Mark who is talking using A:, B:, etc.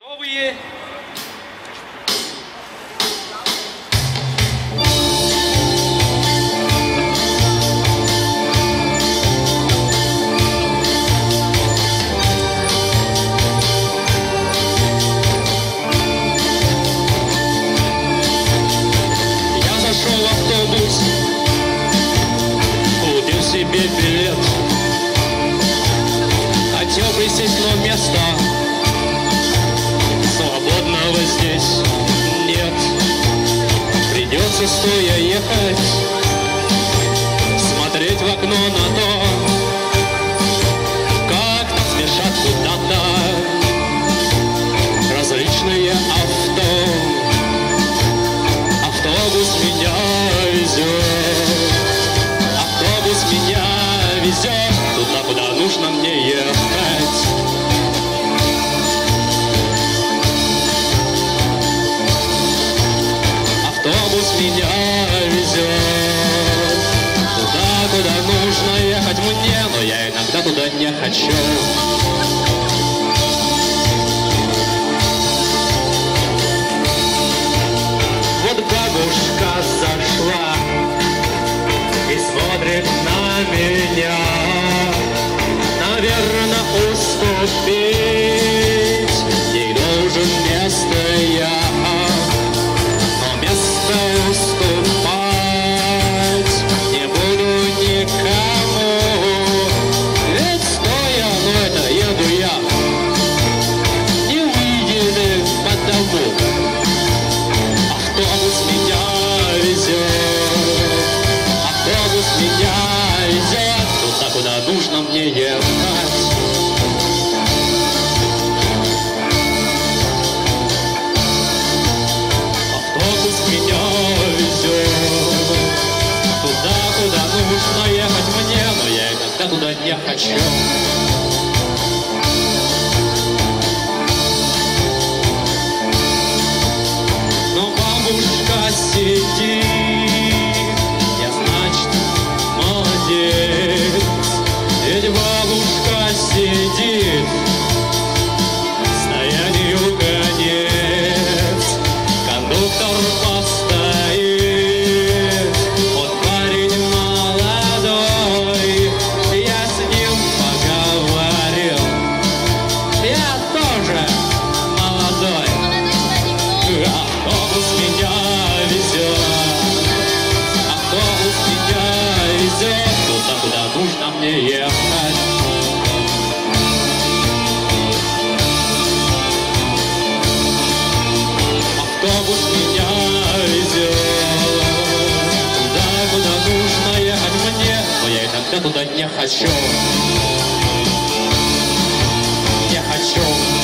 A: Новые. Я зашел в автобус, купил себе билет, хотел присесть, но места свободного здесь нет. Придется стоя ехать, смотреть в окно на то, как нас спешат куда-то различные авто. Автобус меня везет, автобус меня везет туда, куда нужно мне ехать. Автобус меня везет туда, куда нужно ехать мне, но я иногда туда не хочу. Вот бабушка зашла и смотрит на меня. Наверное, уступить ей должен место я. Уступать не буду никому, ведь стоя, но это еду я, не увидели потому. Автобус меня везет, автобус меня везет туда, куда нужно мне ехать. Автобус меня везет туда, куда нужно ехать мне, но я иногда туда не хочу. Но бабушка сидит, я, значит, молодец. Ведь бабушка сидит, стоянию конец. Кондуктор постоит, он парень молодой, я с ним поговорил, я тоже молодой. Автобус меня везет, автобус меня везет туда, куда нужно мне ехать. Автобус меня везет туда, куда нужно ехать мне, но я иногда туда не хочу. Не хочу.